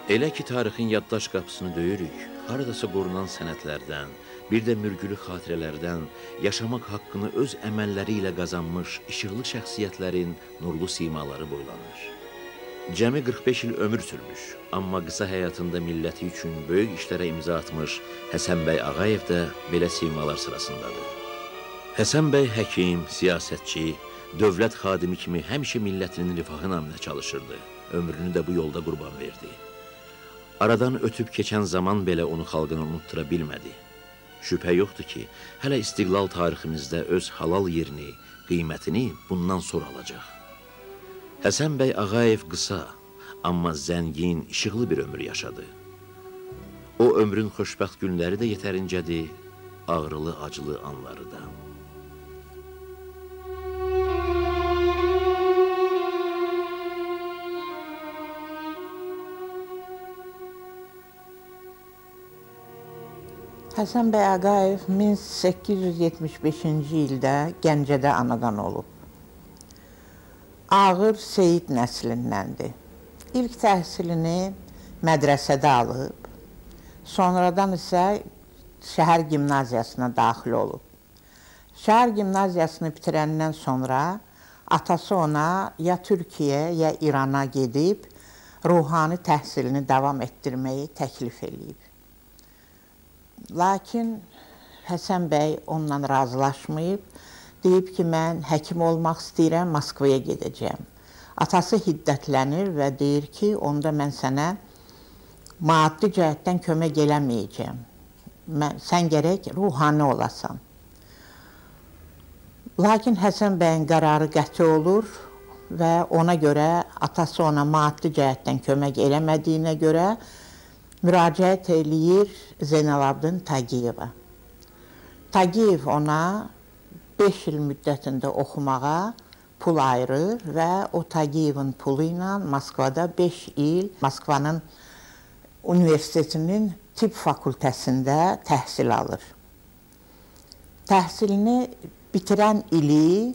Elə ki, tarixin yaddaş qapısını döyürük, haradasa qorunan sənədlərdən, bir də mürgülü xatirələrdən yaşamaq haqqını öz əməlləri ilə qazanmış işıqlı şəxsiyyətlərin nurlu simaları boylanır. Cəmi 45 il ömür sürmüş, amma qısa həyatında milləti üçün böyük işlərə imza atmış Həsən bəy Ağayev də belə simalar sırasındadır. Həsən bəy həkim, siyasətçi, dövlət xadimi kimi həmişə millətinin rifahı naminə çalışırdı, ömrünü də bu yolda qurban verdi. Aradan ötüb keçən zaman belə onu xalqına unuttura bilmədi. Şübhə yoxdur ki, hələ istiqlal tariximizdə öz halal yerini, qiymətini bundan sonra alacaq. Həsən bəy Ağayev qısa, amma zəngin, işıqlı bir ömür yaşadı. O ömrün xoşbəxt günləri də yetərincədir, ağrılı, acılı anları da. Həsən bəy Ağayev 1875-ci ildə Gəncədə anadan olub. Ağır Seyid nəslindəndir. İlk təhsilini mədrəsədə alıb, sonradan isə şəhər gimnaziyasına daxil olub. Şəhər gimnaziyasını bitirəndən sonra atası ona ya Türkiyə, ya İrana gedib ruhani təhsilini davam etdirməyi təklif edib. Lakin Həsən bəy onunla razılaşmayıb, deyib ki, mən həkim olmaq istəyirəm, Moskvaya gedəcəm. Atası hiddətlənir və deyir ki, onda mən sənə maddi cəhətdən kömək eləməyəcəm. Sən gərək ruhani olasan. Lakin Həsən bəyin qərarı qəti olur və ona görə atası ona maddi cəhətdən kömək eləmədiyinə görə müraciət eləyir Zeynalabdin Tağıyeva. Tağıyev ona 5 il müddətində oxumağa pul ayırır və o Tağıyevin pulu ilə Moskvada 5 il Moskvanın universitetinin tibb fakültəsində təhsil alır. Təhsilini bitirən ili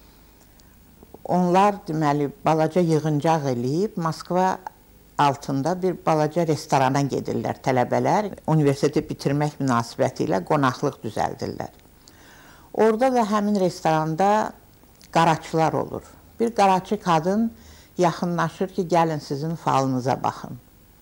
onlar deməli balaca yığıncaq eləyib Moskva altında bir balaca restorana gedirlər tələbələr, universiteti bitirmək münasibəti ilə qonaqlıq düzəldirlər. Orada da həmin restoranda qaraçılar olur. Bir qaraçı qadın yaxınlaşır ki, gəlin sizin falınıza baxın.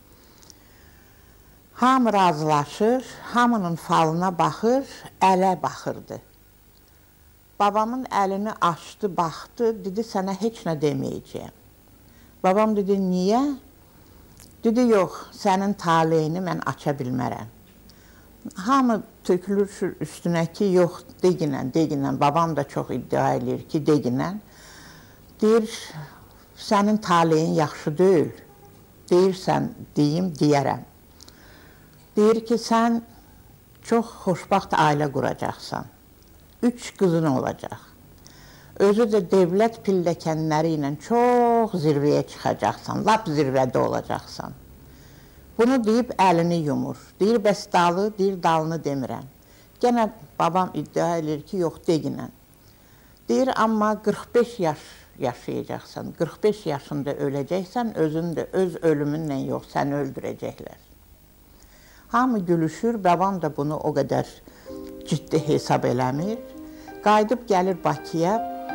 Hamı razılaşır, hamının falına baxır, ələ baxırdı. Babamın əlini açdı, baxdı, dedi, sənə heç nə deməyəcəyəm. Babam dedi, niyə? Dedi, yox, sənin taleyini mən aça bilmərəm. Hamı tökülür üstünə ki, yox, deginən. Babam da çox iddia edir ki, deginən. Deyir, sənin taleyin yaxşı deyil. Deyirsən, deyim, deyərəm. Deyir ki, sən çox xoşbaxt ailə quracaqsan. 3 qızın olacaq. Özü də dövlət pilləkənləri ilə çox zirvəyə çıxacaqsan, lap zirvədə olacaqsan. Bunu deyib əlini yumur. Deyir, bəs dalı, deyir, dalını demirəm. Genə babam iddia edir ki, yox, deginən. Deyir, amma 45 yaş yaşayacaqsan, 45 yaşında öləcəksən, özün də öz ölümünlə yox, səni öldürəcəklər. Hamı gülüşür, babam da bunu o qədər ciddi hesab eləmir. Qayıdıb gəlir Bakıya.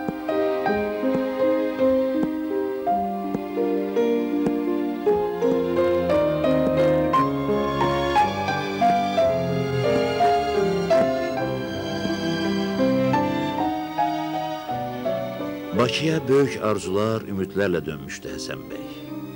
Bakıya böyük arzular, ümidlərlə dönmüşdü Həsən bəy.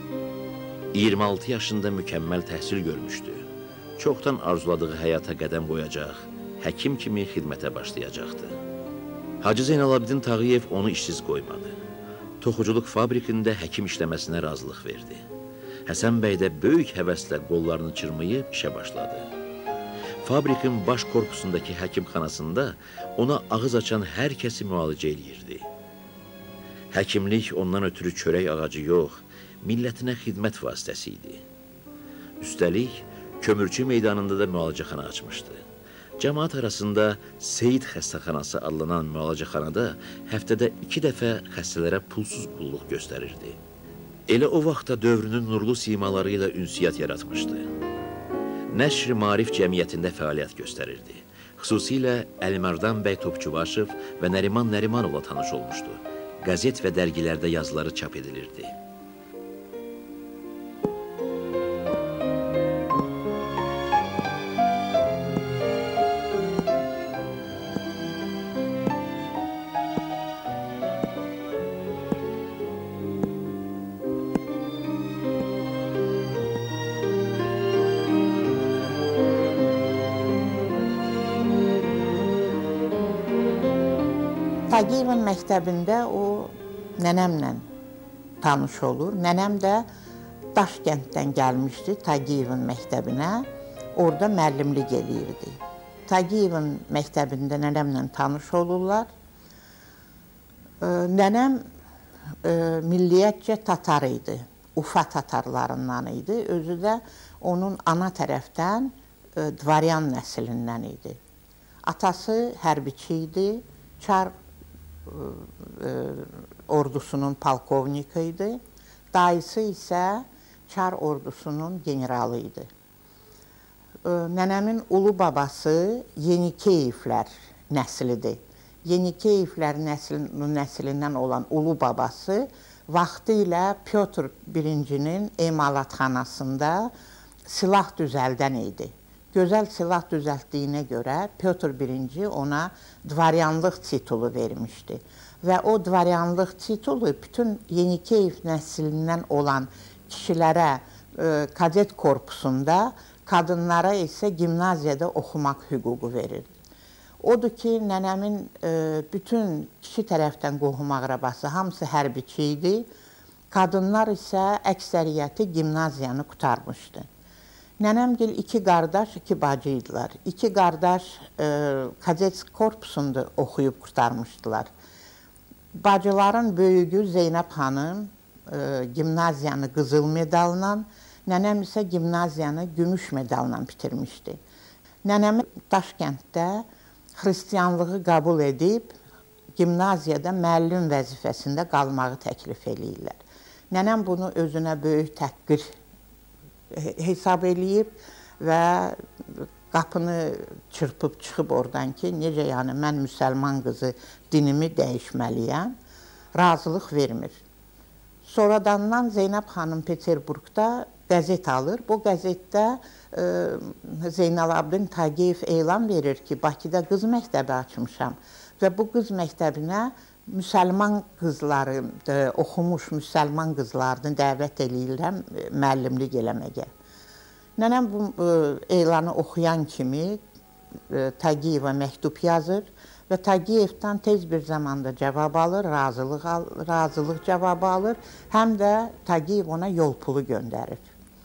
26 yaşında mükəmməl təhsil görmüşdü. Çoxdan arzuladığı həyata qədəm qoyacaq, həkim kimi xidmətə başlayacaqdı. Hacı Zeynalabdin Tağıyev onu işsiz qoymadı. Toxuculuq fabrikində həkim işləməsinə razılıq verdi. Həsən bəy də böyük həvəslə qollarını çırmayıb işə başladı. Fabrikin baş korpusundakı həkimxanasında ona ağız açan hər kəsi müalicə eləyirdi. Həkimlik ondan ötürü çörək ağacı yox, millətinə xidmət vasitəsi idi. Üstəlik, Kömürçü meydanında da müalicəxana açmışdı. Cəmaat arasında Seyid xəstəxanası adlanan müalicəxanada həftədə 2 dəfə xəstələrə pulsuz qulluq göstərirdi. Elə o vaxtda dövrünün nurlu simaları ilə ünsiyyət yaratmışdı. Nəşr-i Maarif cəmiyyətində fəaliyyət göstərirdi. Xüsusilə Əlimərdan bəy Topçubaşov və Nəriman Nərimanovla tanış olmuşdu. Qəzet və dərgilərdə yazıları çap edilirdi. Tağıyevin məktəbində o nənəmlə tanış olur. Nənəm də Daşkənddən gəlmişdi Tağıyevin məktəbinə. Orada müəllimlik eləyirdi. Tağıyevin məktəbində nənəmlə tanış olurlar. Nənəm milliyyətcə tatar idi. Ufa tatarlarından idi. Özü də onun ana tərəfdən dvaryan nəslindən idi. Atası hərbiçi idi. Çar ordusunun polkovniki idi. Dayısı isə Çar ordusunun generalı idi. Nənəmin ulu babası Yenikeyevlər nəslidir. Yenikeyevlər nəslindən olan ulu babası vaxtı ilə Pyotr I-nin emalatxanasında silah düzəldən idi. Gözəl silah düzəltdiyinə görə Pyotr I ona dvaryanlıq titulu vermişdi. Və o dvaryanlıq titulu bütün Yenikeyev nəslindən olan kişilərə kadet korpusunda, qadınlara isə gimnaziyada oxumaq hüququ verirdi. Odur ki, nənəmin bütün kişi tərəfdən qohum əqrəbası hamısı hərbiçi idi. Qadınlar isə əksəriyyəti gimnaziyanı qurtarmışdı. Nənəmgil iki qardaş, iki bacı idilər. İki qardaş kadet korpusunda oxuyub qurtarmışdılar. Bacıların böyüyü Zeynəb xanım gimnaziyanı qızıl medalla, nənəm isə gimnaziyanı gümüş medalla bitirmişdi. Nənəmi Daşkənddə xristiyanlığı qəbul edib, gimnaziyada müəllim vəzifəsində qalmağı təklif eləyirlər. Nənəm bunu özünə böyük təhqir hesab eləyib və qapını çırpıb çıxıb oradan ki, necə yəni mən müsəlman qızı dinimi dəyişməliyəm, razılıq vermir. Sonradandan Zeynəb xanım Peterburqda qəzet alır. Bu qəzetdə Zeynalabdin Tağıyev elan verir ki, Bakıda qız məktəbi açmışam və bu qız məktəbinə müsəlman qızları, oxumuş müsəlman qızlarını dəvət eləyirəm müəllimlik eləməyə. Nənəm bu elanı oxuyan kimi Tağıyeva məktub yazır və Tağıyevdən tez bir zamanda cavab alır, razılıq cavabı alır, həm də Tağıyev ona yol pulu göndərir.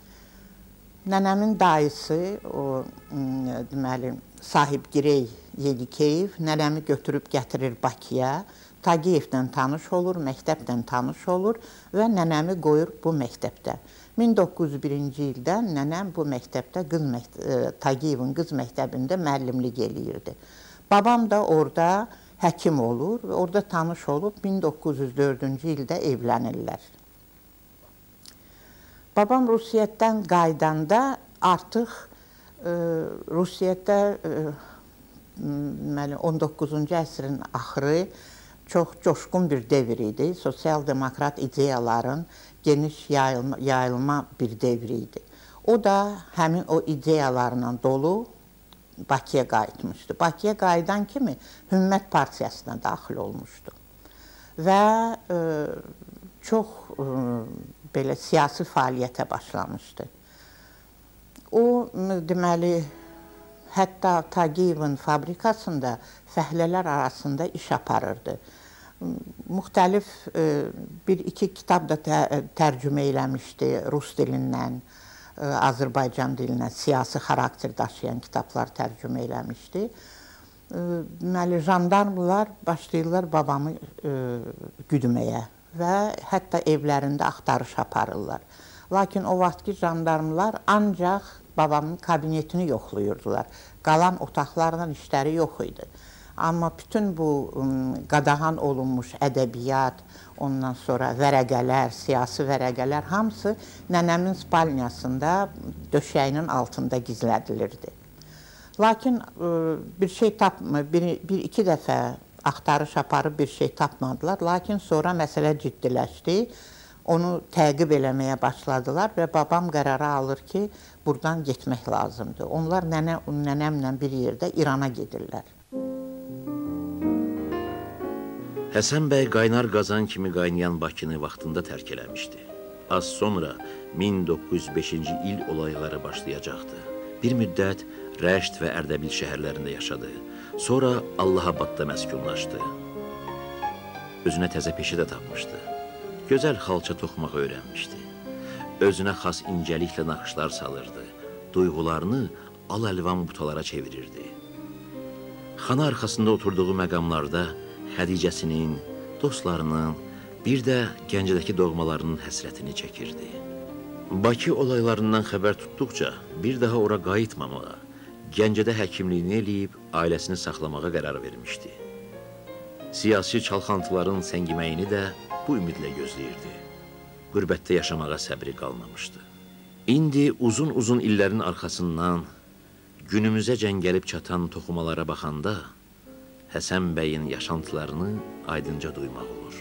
Nənəmin dayısı, o deməli, Sahib Girey Yenikeyev nənəmi götürüb gətirir Bakıya. Tağıyevdən tanış olur, məktəbdən tanış olur və nənəmi qoyur bu məktəbdə. 1901-ci ildə nənəm bu məktəbdə Tağıyevin qız məktəbində müəllimlik eləyirdi. Babam da orada həkim olur və orada tanış olub 1904-cü ildə evlənirlər. Babam Rusiyyətdən qaydanda artıq Rusiyyətdə 19-cu əsrin axırı çox coşqun bir devr idi. Sosial-demokrat ideyaların geniş yayılma bir devr idi. O da həmin o ideyalarla dolu Bakıya qayıtmışdı. Bakıya qayıdan kimi Hümmət Partiyasına daxil olmuşdu. Və çox belə siyasi fəaliyyətə başlamışdı. O, deməli, hətta Tağıyevin fabrikasında fəhlələr arasında iş aparırdı. Müxtəlif bir-iki kitab da tərcümə eləmişdi rus dilindən, Azərbaycan dilindən, siyasi xarakter daşıyan kitablar tərcümə eləmişdi. Deməli, jandarmlar başlayırlar babamı güdməyə və hətta evlərində axtarış aparırlar. Lakin o vaxtki jandarmlar ancaq babamın kabinetini yoxlayırdılar. Qalan otaqlarla işləri yox idi. Amma bütün bu qadağan olunmuş ədəbiyyat, ondan sonra vərəqələr, siyasi vərəqələr hamısı nənəmin spalnyasında döşəyinin altında gizlədilirdi. Lakin bir şey bir-iki dəfə axtarış aparıb bir şey tapmadılar. Lakin sonra məsələ ciddiləşdi. Onu təqib eləməyə başladılar və babam qərarı alır ki, buradan getmək lazımdır. Onlar nənəmlə bir yerdə İrana gedirlər. Həsən bəy qaynar qazan kimi qaynayan Bakını vaxtında tərk eləmişdi. Az sonra 1905-ci il olayları başlayacaqdı. Bir müddət Rəşd və Ərdəbil şəhərlərində yaşadı. Sonra Allahabadda məskunlaşdı. Özünə təzə peşə də tapmışdı. Gözəl xalça toxumağı öyrənmişdi. Özünə xas incəliklə naxışlar salırdı. Duyğularını al-əlvan butalara çevirirdi. Xana arxasında oturduğu məqamlarda Xədicəsinin, dostlarının, bir də Gəncədəki doğmalarının həsrətini çəkirdi. Bakı olaylarından xəbər tutduqca bir daha ora qayıtmamağa, Gəncədə həkimliyini eləyib ailəsini saxlamağa qərar vermişdi. Siyasi çalxantıların səngiməyini də bu ümidlə gözləyirdi. Qürbətdə yaşamağa səbri qalmamışdı. İndi uzun-uzun illərin arxasından günümüzəcən gəlib çatan toxumalara baxanda Həsən bəyin yaşantılarını aydınca duymaq olur.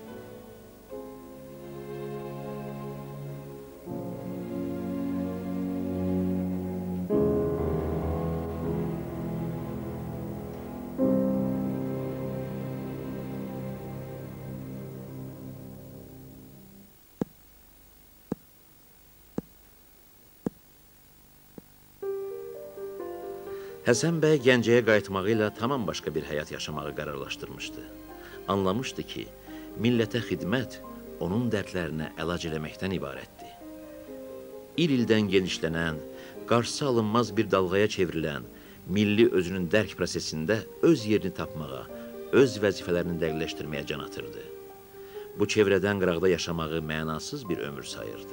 Həsən bəy Gəncəyə qayıtmağı ilə tamam başqa bir həyat yaşamağı qərarlaşdırmışdı. Anlamışdı ki, millətə xidmət onun dərdlərinə əlac eləməkdən ibarətdir. İl-ildən genişlənən, qarşısı alınmaz bir dalğaya çevrilən, milli özünün dərk prosesində öz yerini tapmağa, öz vəzifələrini dəqiqləşdirməyə can atırdı. Bu çevrədən qıraqda yaşamağı mənasız bir ömür sayırdı.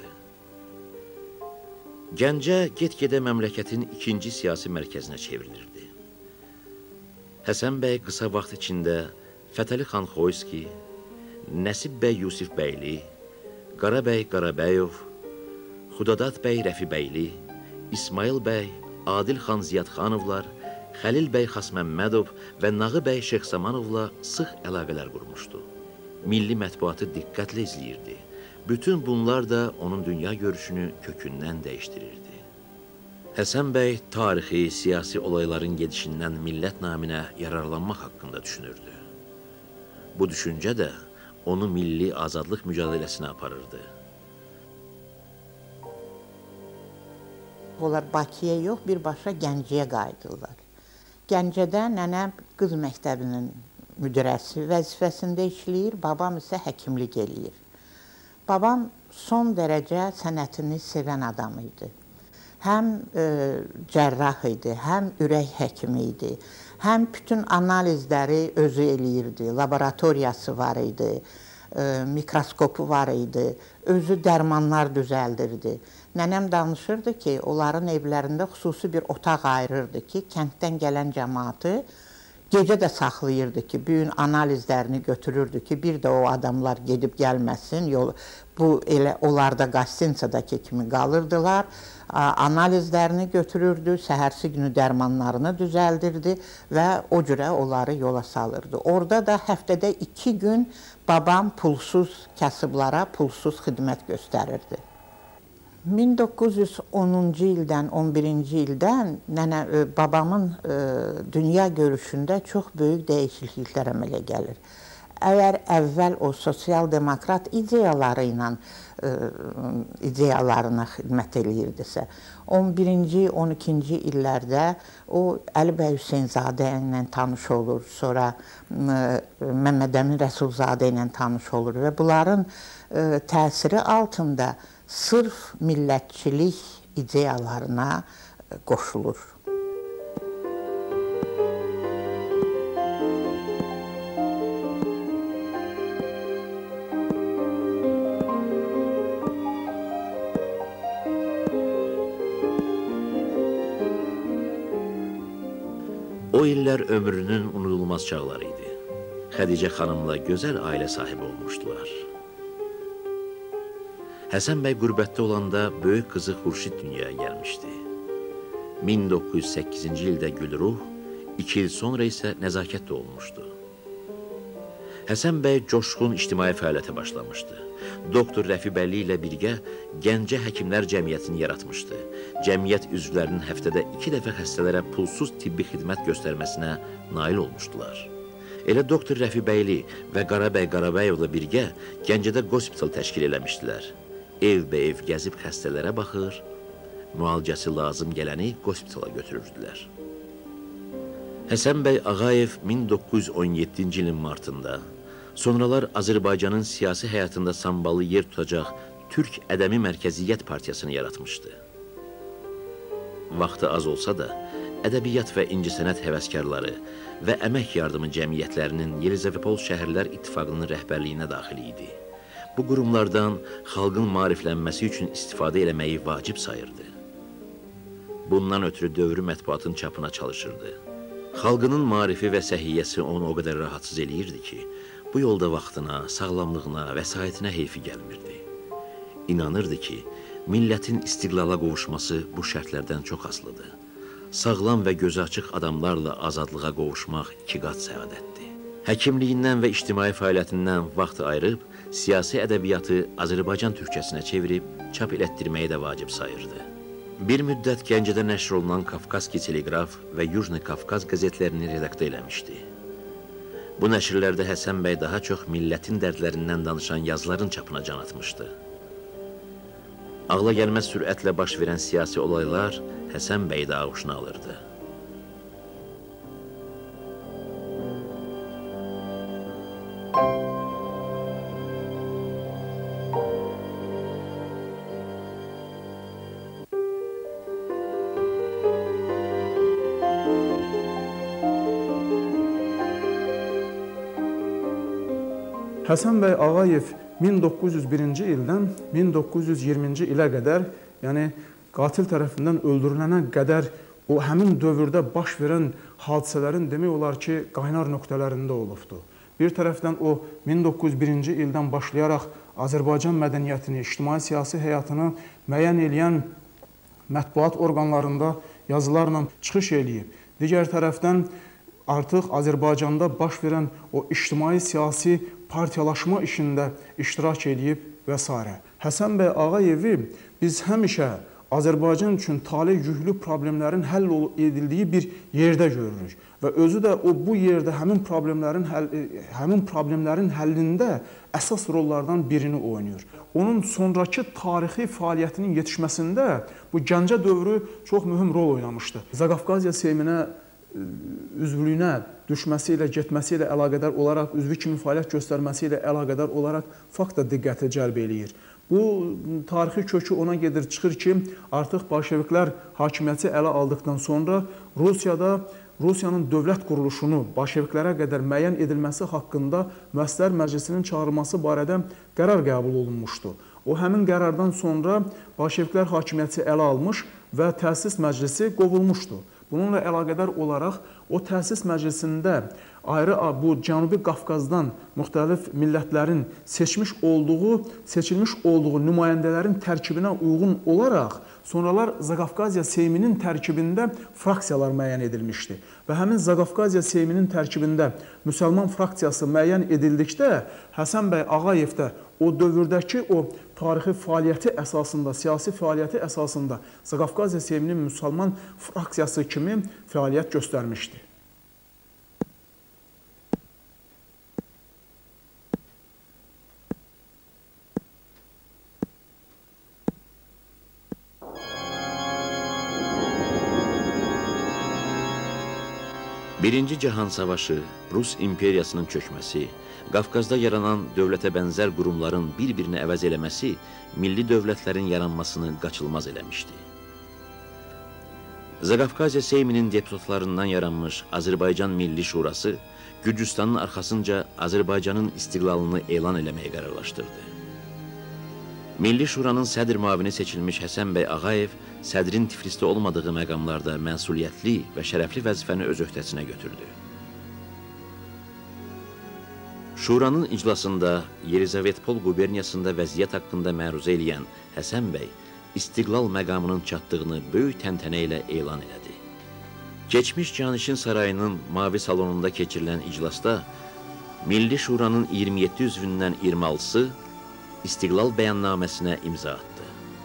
Gəncə get-gedə məmləkətin ikinci siyasi mərkəzinə çevrilirdi. Həsən bəy qısa vaxt içində Fətəli xan Xoyski, Nəsib bəy Yusif bəyli, Qarabəy Qarabəyov, Xudadad bəy Rəfibəyli, İsmail bəy, Adil xan Ziyadxanovlar, Xəlil bəy Xasməmmədov və Nağı bəy Şeyxsamanovla sıx əlaqələr qurmuşdu. Milli mətbuatı diqqətlə izləyirdi. Bütün bunlar da onun dünya görüşünü kökündən dəyişdirirdi. Həsən bəy tarixi, siyasi olayların gedişindən millət naminə yararlanmaq haqqında düşünürdü. Bu düşüncə də onu milli azadlıq mücadiləsinə aparırdı. Onlar Bakıya yox, birbaşa Gəncəyə qayıdırlar. Gəncədə nənəm qız məktəbinin müdirəsi vəzifəsində işləyir, babam isə həkimlik eləyir. Babam son dərəcə sənətini sevən adam idi. Həm cərrah idi, həm ürək həkimi idi, həm bütün analizləri özü eləyirdi, laboratoriyası var idi, mikroskopu var idi, özü dərmanlar düzəldirdi. Nənəm danışırdı ki, onların evlərində xüsusi bir otaq ayırırdı ki, kənddən gələn cəmaatı gecə də saxlayırdı ki, bütün analizlərini götürürdü ki, bir də o adamlar gedib gəlməsin. Bu elə onlarda qastinsadakı kimi qalırdılar. Analizlərini götürürdü, səhərsi günü dərmanlarını düzəldirdi və o cürə onları yola salırdı. Orada da həftədə 2 gün babam pulsuz kasıblara pulsuz xidmət göstərirdi. 1910-cu ildən, 11-ci ildən babamın dünya görüşündə çox böyük dəyişikliklər əmələ gəlir. Əgər əvvəl o sosial-demokrat ideyalarına xidmət eləyirdisə, 11-ci, 12-ci illərdə o Əli bəy Hüseynzadə ilə tanış olur, sonra Məmməd Əmin Rəsulzadə ilə tanış olur və bunların təsiri altında sırf millətçilik ideyalarına qoşulur. O illər ömrünün unudulmaz çağları idi. Xədicə xanımla gözəl ailə sahibi olmuşdular. Həsən bəy qürbətdə olanda böyük qızı Xurşid dünyaya gəlmişdi. 1908-ci ildə Gülruh, 2 il sonra isə Nəzakət doğulmuşdu. Həsən bəy coşqun ictimai fəaliyyətə başlamışdı. Doktor Rəfibəlli ilə birgə Gəncə Həkimlər Cəmiyyətini yaratmışdı. Cəmiyyət üzvlərinin həftədə 2 dəfə xəstələrə pulsuz tibbi xidmət göstərməsinə nail olmuşdular. Elə Doktor Rəfibəyli və Qarabəy Qarabəyovla birgə Gəncədə qospital təşkil eləmişdilər. Ev-ev gəzib xəstələrə baxır, müalicəsi lazım gələni qospitala götürürdülər. Həsən bəy Ağayev 1917-ci ilin martında, sonralar Azərbaycanın siyasi həyatında sambalı yer tutacaq Türk Ədəmi Mərkəziyyət Partiyasını yaratmışdı. Vaxtı az olsa da, ədəbiyyat və incəsənət həvəskarları və əmək yardımı cəmiyyətlərinin Yelizavetpol Şəhərlər İttifaqının rəhbərliyinə daxil idi. Bu qurumlardan xalqın maariflənməsi üçün istifadə eləməyi vacib sayırdı. Bundan ötürü dövrü mətbuatın çapına çalışırdı. Xalqının maarifi və səhiyyəsi onu o qədər rahatsız eləyirdi ki, bu yolda vaxtına, sağlamlığına, vəsaitinə heyfi gəlmirdi. İnanırdı ki, millətin istiqlala qovuşması bu şərtlərdən çox asılıdır. Sağlam və gözü açıq adamlarla azadlığa qovuşmaq 2 qat səadətdir. Həkimliyindən və ictimai fəaliyyətindən vaxt ayırıb, siyasi ədəbiyyatı Azərbaycan türkçəsinə çevirib, çap elətdirməyi də vacib sayırdı. Bir müddət Gəncədə nəşr olunan Kafkaski Teleqraf və Yujni Kafkaz qəzetlərini redaktə eləmişdi. Bu nəşrlərdə Həsən bəy daha çox millətin dərdlərindən danışan yazıların çapına can atmışdı. Ağla gəlməz sürətlə baş verən siyasi olaylar Həsən bəy də ağuşuna alırdı. Həsən bəy Ağayev 1901-ci ildən 1920-ci ilə qədər, yəni qatil tərəfindən öldürülənə qədər o həmin dövrdə baş verən hadisələrin demək olar ki, qaynar nöqtələrində olubdur. Bir tərəfdən o 1901-ci ildən başlayaraq Azərbaycan mədəniyyətini, ictimai-siyasi həyatını müəyyən eləyən mətbuat orqanlarında yazılarla çıxış eləyib. Digər tərəfdən artıq Azərbaycanda baş verən o ictimai-siyasi partiyalaşma işində iştirak edib və s. Həsən bəy Ağayevi biz həmişə Azərbaycan üçün talih yüklü problemlərin həll edildiyi bir yerdə görürük və özü də o bu yerdə həmin problemlərin həllində əsas rollardan birini oynayır. Onun sonrakı tarixi fəaliyyətinin yetişməsində bu Gəncə dövrü çox mühüm rol oynamışdı. Zaqafqaziya Seyminə üzvlüyünə düşməsi ilə, getməsi ilə əlaqədar olaraq, üzvü kimi fəaliyyət göstərməsi ilə əlaqədar olaraq fakt da diqqəti cəlb eləyir. Bu tarixi kökü ona gedir, çıxır ki, artıq bolşeviklər hakimiyyəti ələ aldıqdan sonra Rusiyanın dövlət quruluşunu bolşeviklərə qədər müəyyən edilməsi haqqında Müəssislər Məclisinin çağırılması barədə qərar qəbul olunmuşdu. O həmin qərardan sonra bolşeviklər hakimiyyəti ələ almış və təsis məclisi qovulmuşdu. Bununla əlaqədar olaraq o təsis məclisində ayrı bu Cənubi Qafqazdan müxtəlif millətlərin seçilmiş olduğu nümayəndələrin tərkibinə uyğun olaraq sonralar Zaqafqaziya Seyminin tərkibində fraksiyalar müəyyən edilmişdi. Və həmin Zaqafqaziya Seyminin tərkibində müsəlman fraksiyası müəyyən edildikdə Həsən bəy Ağayev də o dövrdəki o tarixi fəaliyyəti əsasında, siyasi fəaliyyəti əsasında Zaqafqaziya Seyminin müsəlman fraksiyası kimi fəaliyyət göstərmişdi. Birinci Cahan Savaşı, Rus imperiyasının çökməsi, Qafqazda yaranan dövlətə bənzər qurumların bir-birini əvəz eləməsi milli dövlətlərin yaranmasını qaçılmaz eləmişdi. Zaqafqaziya Seyminin deputatlarından yaranmış Azərbaycan Milli Şurası Gürcüstanın arxasınca Azərbaycanın istiqlalını elan eləməyə qərarlaşdırdı. Milli Şuranın sədr müavini seçilmiş Həsən bəy Ağayev sədrin Tiflisdə olmadığı məqamlarda məsuliyyətli və şərəfli vəzifəni öz öhdəsinə götürdü. Şuranın iclasında Yelizavetpol quberniyasında vəziyyət haqqında məruzə eləyən Həsən bəy istiqlal məqamının çatdığını böyük təntənə ilə elan elədi. Keçmiş Canişin Sarayının mavi salonunda keçirilən iclasda Milli Şuranın 27 üzvündən 26-sı İstiqlal bəyannaməsinə imza atdı.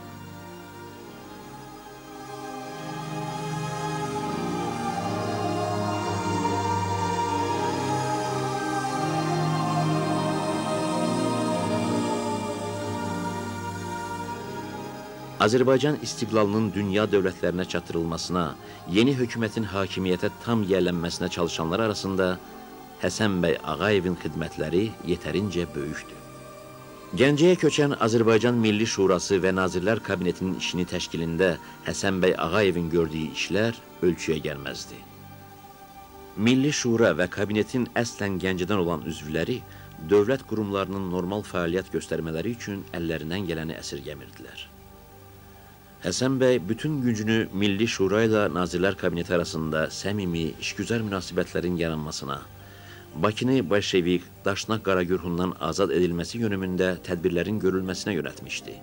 Azərbaycan istiqlalının dünya dövlətlərinə çatdırılmasına, yeni hökumətin hakimiyyətə tam yiyələnməsinə çalışanlar arasında Həsən bəy Ağayevin xidmətləri yetərincə böyükdür. Gəncəyə köçən Azərbaycan Milli Şurası və Nazirlər Kabinetinin işini təşkilində Həsən bəy Ağayevin gördüyü işlər ölçüyə gəlməzdi. Milli Şura və kabinetin əslən Gəncədən olan üzvləri dövlət qurumlarının normal fəaliyyət göstərmələri üçün əllərindən gələni əsirgəmirdilər. Həsən bəy bütün gücünü Milli Şura ilə Nazirlər Kabineti arasında səmimi, işgüzar münasibətlərin yaranmasına, Bakını Bolşevik, Daşnaq Qaragürhundan azad edilməsi yönümündə tədbirlərin görülməsinə yönəltmişdi.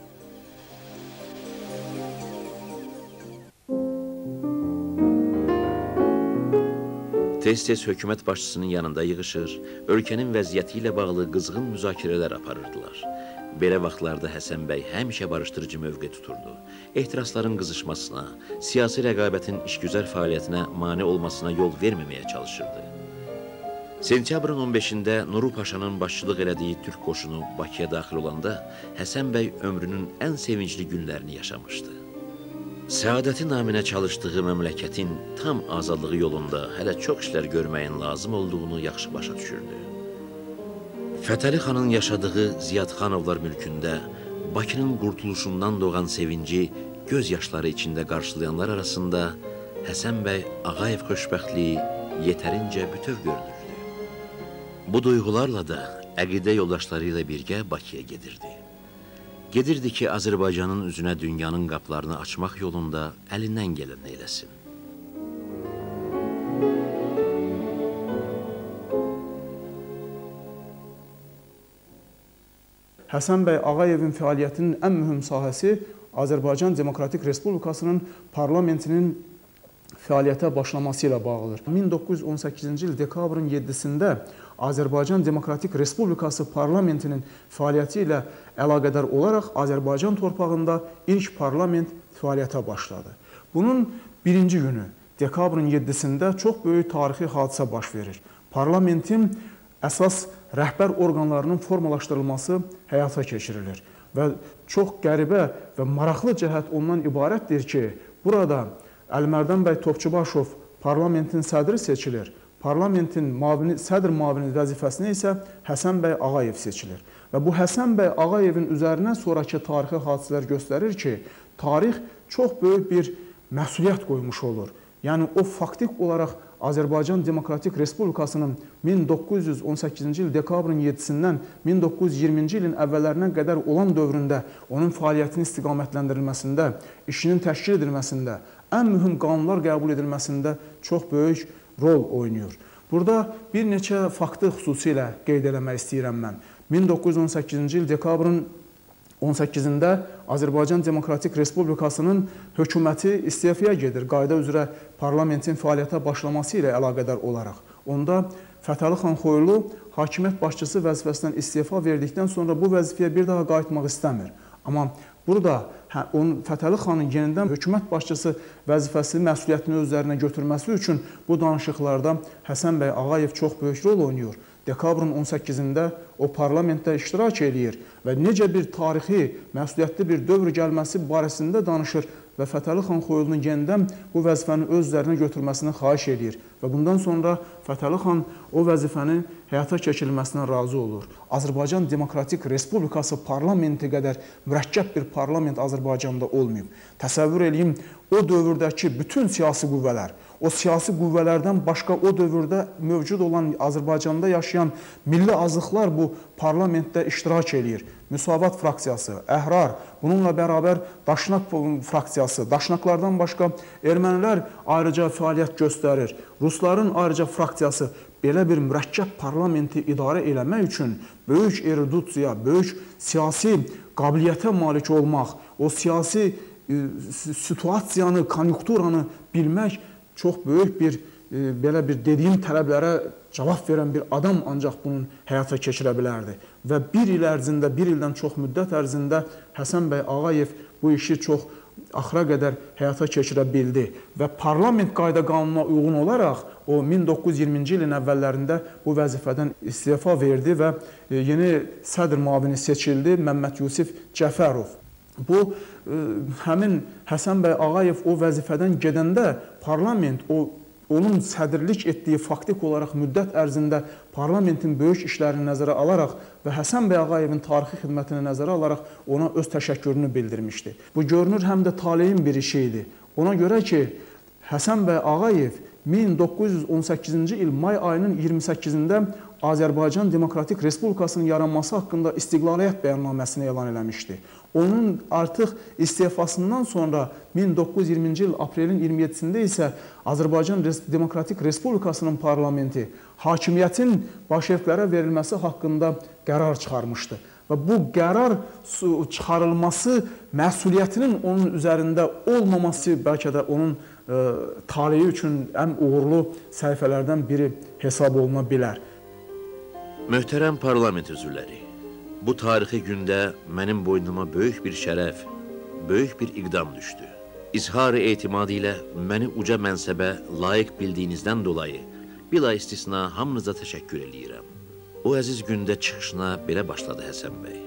Tez-tez hökumət başçısının yanında yığışır, ölkənin vəziyyəti ilə bağlı qızğın müzakirələr aparırdılar. Belə vaxtlarda Həsən bəy həmişə barışdırıcı mövqe tuturdu. Ehtirasların qızışmasına, siyasi rəqabətin işgüzar fəaliyyətinə mane olmasına yol verməməyə çalışırdı. Sentyabrın 15-də Nuru Paşanın başçılıq elədiyi Türk qoşunu Bakıya daxil olanda Həsən bəy ömrünün ən sevincli günlərini yaşamışdı. Səadəti naminə çalışdığı məmləkətin tam azadlığı yolunda hələ çox işlər görməyin lazım olduğunu yaxşı başa düşürdü. Fətəli xanın yaşadığı Ziyadxanovlar mülkündə Bakının qurtuluşundan doğan sevinci göz yaşları içində qarşılayanlar arasında Həsən bəy Ağayev xoşbəxtliyi yetərincə bütöv görünürdü. Bu duyğularla da əqidə yoldaşları ilə birgə Bakıya gedirdi. Gedirdi ki, Azərbaycanın üzünə dünyanın qapılarını açmaq yolunda əlindən gələn eyləsin. Həsən bəy Ağayevin fəaliyyətinin ən mühüm sahəsi Azərbaycan Demokratik Respublikasının parlamentinin fəaliyyətə başlaması ilə bağlıdır. 1918-ci il dekabrın 7-sində Azərbaycan Demokratik Respublikası parlamentinin fəaliyyəti ilə əlaqədar olaraq Azərbaycan torpağında ilk parlament fəaliyyətə başladı. Bunun birinci günü, dekabrın 7-sində çox böyük tarixi hadisə baş verir. Parlamentin əsas rəhbər orqanlarının formalaşdırılması həyata keçirilir və çox qəribə və maraqlı cəhət ondan ibarətdir ki, burada Əlimərdan bəy Topçubaşov parlamentin sədri seçilir. Parlamentin sədr müavini vəzifəsinə isə Həsən bəy Ağayev seçilir. Və bu Həsən bəy Ağayevin üzərinə sonraki tarixi hadisələr göstərir ki, tarix çox böyük bir məsuliyyət qoymuş olur. Yəni, o faktik olaraq Azərbaycan Demokratik Respublikasının 1918-ci il dekabrın 7-sindən 1920-ci ilin əvvəllərinə qədər olan dövründə onun fəaliyyətinin istiqamətləndirilməsində, işinin təşkil edilməsində, ən mühüm qanunlar qəbul edilməsində çox böyük rol oynayır. Burada bir neçə faktı xüsusilə qeyd eləmək istəyirəm mən. 1918-ci il dekabrın 18-də Azərbaycan Demokratik Respublikasının hökuməti istifaya gedir, qayda üzrə parlamentin fəaliyyətə başlaması ilə əlaqədar olaraq. Onda Fətəli xan Xoylu hakimiyyət başçısı vəzifəsindən istifa verdikdən sonra bu vəzifəyə bir daha qayıtmaq istəmir. Amma burada Fətəli xanın yenidən hökumət başçısı vəzifəsi məsuliyyətini öz üzərinə götürməsi üçün bu danışıqlarda Həsən bəy Ağayev çox böyük rol oynayır. Dekabrın 18-də o parlamentdə iştirak edir və necə bir tarixi, məsuliyyətli bir dövr gəlməsi barəsində danışır və Fətəli xan Xoyulunun yenidən bu vəzifəni öz üzərinə götürməsini xahiş edir. Və bundan sonra Fətəli xan o vəzifənin həyata keçirilməsinə razı olur. Azərbaycan Demokratik Respublikası parlamenti qədər mürəkkəb bir parlament Azərbaycanda olmayıb. Təsəvvür edeyim, o dövrdəki bütün siyasi qüvvələr, o siyasi qüvvələrdən başqa o dövrdə mövcud olan Azərbaycanda yaşayan milli azlıqlar bu parlamentdə iştirak eləyir. Müsavat fraksiyası, Əhrar, bununla bərabər Daşnaq fraksiyası, Daşnaqlardan başqa ermənilər ayrıca fəaliyyət göstərir. Rusların ayrıca fraksiyası. Belə bir mürəkkəb parlamenti idarə eləmək üçün böyük eruditsiya, böyük siyasi qabiliyyətə malik olmaq, o siyasi situasiyanı, konjunkturanı bilmək çox böyük bir, belə bir dediyim tələblərə cavab verən bir adam ancaq bunun həyata keçirə bilərdi. Və bir il ərzində, bir ildən çox müddət ərzində Həsən bəy Ağayev bu işi çox axıra qədər həyata keçirə bildi. Və parlament qayda qanununa uyğun olaraq o 1920-ci ilin əvvəllərində bu vəzifədən istefa verdi və yeni sədr müavini seçildi Məmməd Yusif Cəfərov. Bu, həmin Həsən bəy Ağayev o vəzifədən gedəndə parlament onun sədrlik etdiyi faktik olaraq müddət ərzində parlamentin böyük işlərini nəzərə alaraq və Həsən bəy Ağayevin tarixi xidmətini nəzərə alaraq ona öz təşəkkürünü bildirmişdi. Bu görünür həm də taleyin bir işi idi. Ona görə ki, Həsən bəy Ağayev 1918-ci il may ayının 28-də Azərbaycan Demokratik Respublikasının yaranması haqqında istiqlaliyyət bəyannaməsini elan eləmişdi. Onun artıq istifasından sonra 1920-ci il aprelin 27-sində isə Azərbaycan Demokratik Respublikasının parlamenti hakimiyyətin başevlərə verilməsi haqqında qərar çıxarmışdı. Və bu qərar çıxarılması məsuliyyətinin onun üzərində olmaması bəlkə də onun taleyi üçün ən uğurlu səhifələrdən biri hesab oluna bilər. Möhtərəm parlament üzvləri, bu tarixi gündə mənim boynuma böyük bir şərəf, böyük bir iqdam düşdü. İzhar-ı etimadı ilə məni uca mənsəbə layiq bildiyinizdən dolayı bila istisna hamınıza təşəkkür eləyirəm. O əziz gündə çıxışına belə başladı Həsən bəy.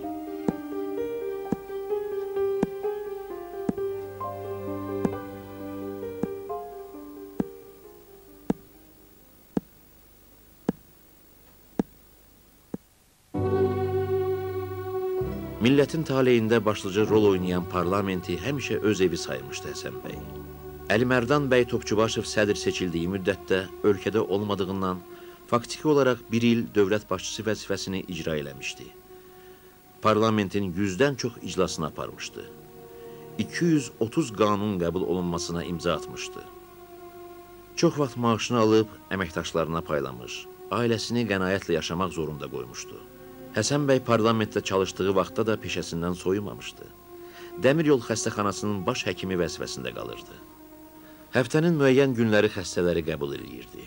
Millətin taleyində başlıca rol oynayan parlamenti həmişə öz evi saymışdı Həsən bəy. Əlimərdan bəy Topçubaşov sədr seçildiyi müddətdə ölkədə olmadığından faktiki olaraq bir il dövlət başçısı vəzifəsini icra eləmişdi. Parlamentin 100-dən çox iclasını aparmışdı. 230 qanun qəbul olunmasına imza atmışdı. Çox vaxt maaşını alıb əməkdaşlarına paylamış, ailəsini qənaətlə yaşamaq zorunda qoymuşdu. Həsən bəy parlamentdə çalışdığı vaxtda da peşəsindən soyumamışdı. Dəmiryol xəstəxanasının baş həkimi vəzifəsində qalırdı. Həftənin müəyyən günləri xəstələri qəbul edirdi.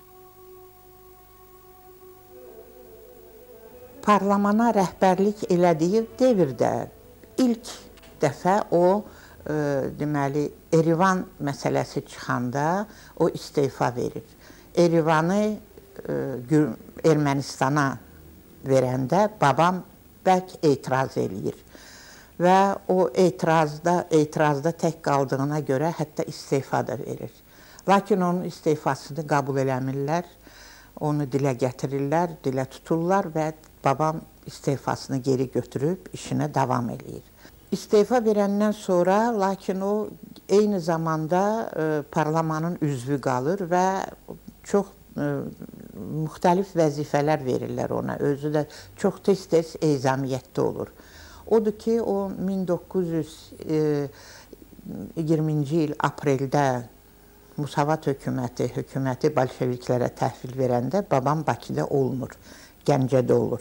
Parlamenta rəhbərlik elədiyi devirdə ilk dəfə o, deməli, Erivan məsələsi çıxanda o istefa verir. Erivanı Ermənistana verəndə babam bəlkə etiraz eləyir və o etirazda tək qaldığına görə hətta istefa da verir. Lakin onun istefasını qəbul eləmirlər, onu dilə gətirirlər, dilə tuturlar və babam istefasını geri götürüb işinə davam eləyir. İstefa verəndən sonra, lakin o eyni zamanda parlamentın üzvü qalır və çox müxtəlif vəzifələr verirlər ona. Özü də çox tez-tez ezamiyyətdə olur. Odur ki, o 1920-ci il apreldə Musavat hökuməti bolşeviklərə təhvil verəndə babam Bakıda olmur, Gəncədə olur.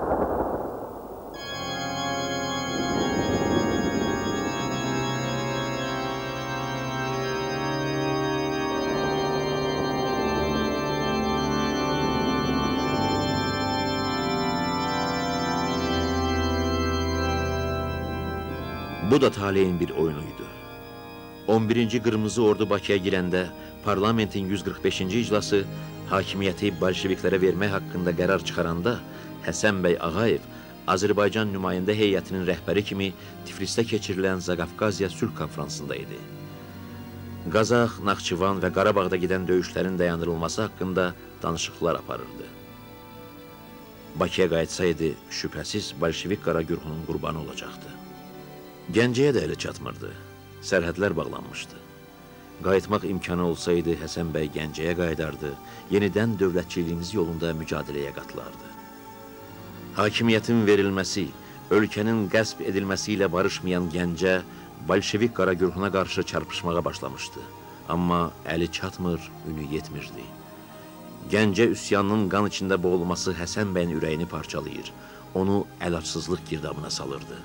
Bu da taleyin bir oyunuydu. 11-ci Qırmızı Ordu Bakıya girəndə parlamentin 145-ci iclası hakimiyyəti bolşeviklərə vermək haqqında qərar çıxaranda Həsən bəy Ağayev Azərbaycan nümayəndə heyətinin rəhbəri kimi Tiflisdə keçirilən Zaqafqaziya sülh konfransında idi. Qazax, Naxçıvan və Qarabağda gedən döyüşlərin dayandırılması haqqında danışıqlar aparırdı. Bakıya qayıtsaydı, şübhəsiz bolşevik qara gürhunun qurbanı olacaqdı. Gəncəyə də əli çatmırdı. Sərhədlər bağlanmışdı. Qayıtmaq imkanı olsaydı Həsən bəy Gəncəyə qayıdardı, yenidən dövlətçiliyimiz yolunda mücadiləyə qatılardı. Hakimiyyətin verilməsi, ölkənin qəsb edilməsi ilə barışmayan Gəncə, Bolşevik Qaragürhuna qarşı çarpışmağa başlamışdı. Amma əli çatmır, ünü yetmirdi. Gəncə üsyanının qan içində boğulması Həsən bəyin ürəyini parçalayır, onu əlacsızlıq girdabına salırdı.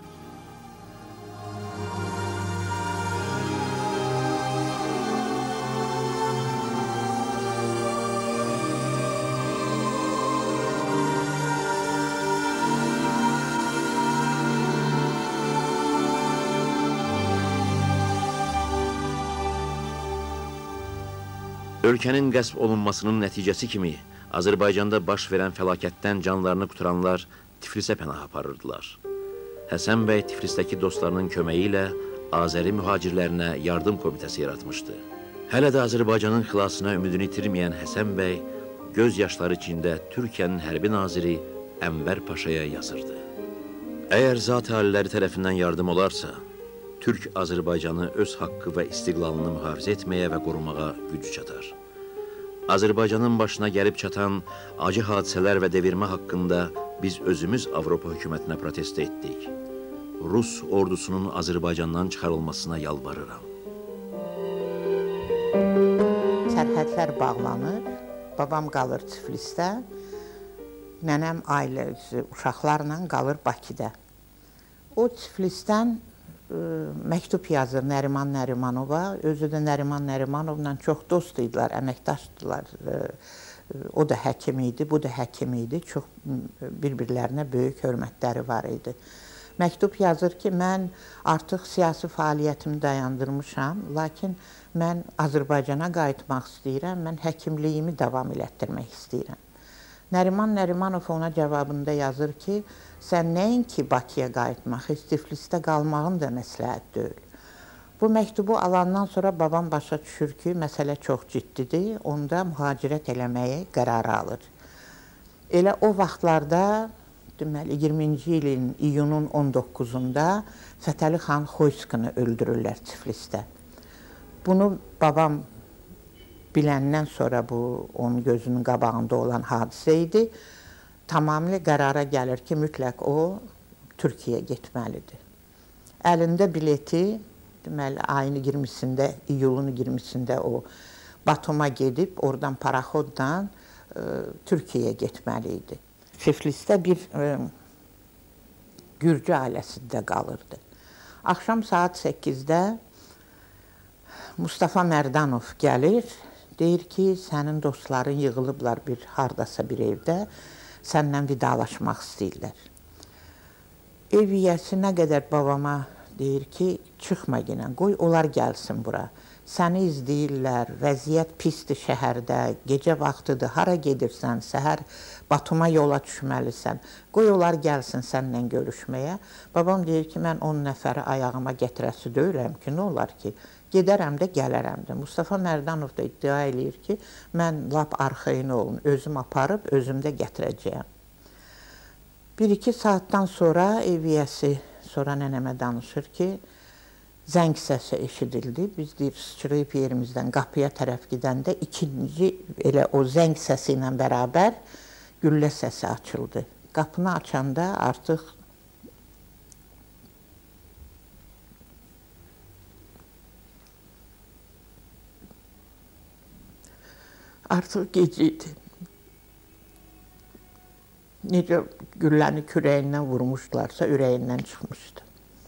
Ölkənin qəsb olunmasının nəticəsi kimi Azərbaycanda baş verən fəlakətdən canlarını qurtaranlar Tiflisə pənah aparırdılar. Həsən bəy Tiflisdəki dostlarının köməyi ilə Azəri mühacirlərinə yardım komitəsi yaratmışdı. Hələ də Azərbaycanın xilasına ümidini itirməyən Həsən bəy göz yaşları içində Türkiyənin hərbi naziri Ənvər Paşaya yazırdı. Əgər zat-ı aliləri tərəfindən yardım olarsa, Türk Azərbaycanı öz haqqı və istiqlalını mühafizə etməyə və qorumağa gücü çatar. Azərbaycanın başına gəlib çatan acı hadisələr və devirmə haqqında biz özümüz Avropa hökumətinə protesto etdik. Rus ordusunun Azərbaycandan çıxarılmasına yalvarıram. Sərhədlər bağlanır, babam qalır Tiflisdə, nənəm ailə üzrə uşaqlarla qalır Bakıda. O Tiflisdən məktub yazır Nəriman Nərimanova. Özü də Nəriman Nərimanovla çox dost idilər, əməkdaşdılar. O da həkim idi, bu da həkim idi. Çox bir-birlərinə böyük hörmətləri var idi. Məktub yazır ki, mən artıq siyasi fəaliyyətimi dayandırmışam, lakin mən Azərbaycana qayıtmaq istəyirəm, mən həkimliyimi davam elətdirmək istəyirəm. Nəriman Nərimanov ona cavabında yazır ki, sən nəinki Bakıya qayıtmaq, Tiflisdə qalmağın da məsləhət deyil. Bu məktubu alandan sonra babam başa düşür ki, məsələ çox ciddidir, onda mühacirət eləməyə qərarı alır. Elə o vaxtlarda, deməli, 20-ci ilin iyunun 19-unda Fətəli xan Xoyskını öldürürlər Tiflisdə. Bunu babam biləndən sonra bu, onun gözünün qabağında olan hadisə idi. Tamamilə qərara gəlir ki, mütləq o Türkiyəyə getməlidir. Əlində bileti, deməli, ayın 20-sində, iyulun 20-sində o Batuma gedib, oradan paraxodla Türkiyəyə getməli idi. Tiflisdə bir Gürcü ailəsində qalırdı. Axşam saat 8-də Mustafa Mərdanov gəlir, deyir ki, sənin dostların yığılıblar bir hardasa bir evdə, səndən vidalaşmaq istəyirlər. Ev yiyəsi nə qədər babama deyir ki, çıxma yenə, qoy onlar gəlsin bura. Səni izləyirlər, vəziyyət pisdir şəhərdə, gecə vaxtıdır, hara gedirsən, səhər Batuma yola düşməlisən, qoy onlar gəlsin səninlə görüşməyə. Babam deyir ki, mən 10 nəfəri ayağıma gətirəsi deyiləm ki, nə olar ki, gedərəm də, gələrəm də. Mustafa Mərdanov da iddia eləyir ki, mən lap arxayın olun, özüm aparıb, özüm də gətirəcəyəm. 1-2 saatdan sonra ev yiyəsi sonra nənəmə danışır ki, zəng səsi eşidildi. Biz deyir, sıçrayıb yerimizdən qapıya tərəf gedəndə ikinci elə o zəng səsi ilə bərabər güllə səsi açıldı. Qapını açanda artıq gecə idi. Necə gülləni kürəyindən vurmuşlarsa, ürəyindən çıxmışdı.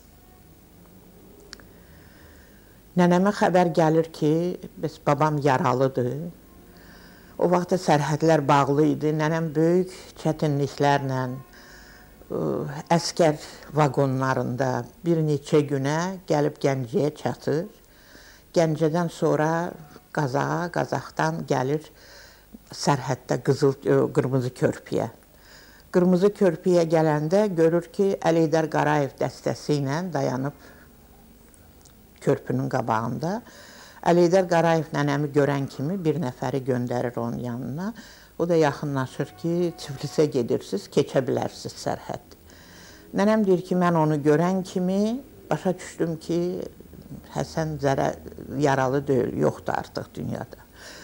Nənəmə xəbər gəlir ki, bəs babam yaralıdır. O vaxtda sərhədlər bağlı idi. Nənəm böyük çətinliklərlə əskər vaqonlarında bir neçə günə gəlib Gəncəyə çatır. Gəncədən sonra Qazağa, Qazaxdan gəlir sərhəddə Qırmızı Körpüyə. Qırmızı Körpüyə gələndə görür ki, Əli Heydər Qarayev dəstəsi ilə dayanıb körpünün qabağında. Əli Heydər Qarayev nənəmi görən kimi bir nəfəri göndərir onun yanına. O da yaxınlaşır ki, Tiflisə gedirsiniz, keçə bilərsiniz sərhəd. Nənəm deyir ki, mən onu görən kimi başa düşdüm ki, Həsən yaralı deyil, yoxdur artıq dünyada.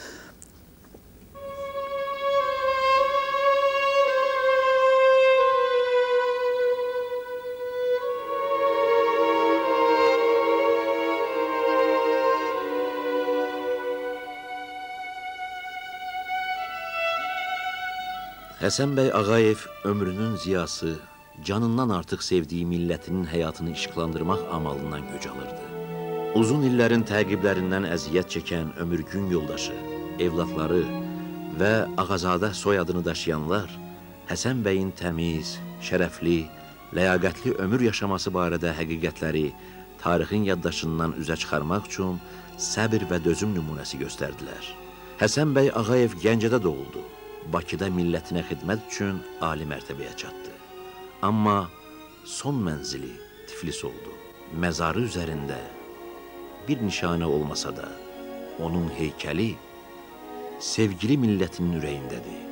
Həsən bəy Ağayev ömrünün ziyası, canından artıq sevdiyi millətinin həyatını işıqlandırmaq amalından göc alırdı. Uzun illərin təqiblərindən əziyyət çəkən ömürgün yoldaşı, evlatları və Ağazadə soyadını daşıyanlar Həsən bəyin təmiz, şərəfli, ləyaqətli ömür yaşaması barədə həqiqətləri tarixin yaddaşından üzə çıxarmaq üçün səbir və dözüm nümunəsi göstərdilər. Həsən bəy Ağayev Gəncədə doğuldu. Bakıda millətinə xidmət üçün ali mərtəbəyə çatdı. Amma son mənzili Tiflis oldu. Məzarı üzərində bir nişanə olmasa da, onun heykəli sevgili millətinin ürəyindədir.